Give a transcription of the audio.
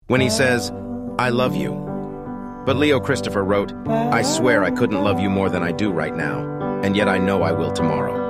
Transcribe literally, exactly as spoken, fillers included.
when he says, "I love you." But Leo Christopher wrote, "I swear I couldn't love you more than I do right now, and yet I know I will tomorrow."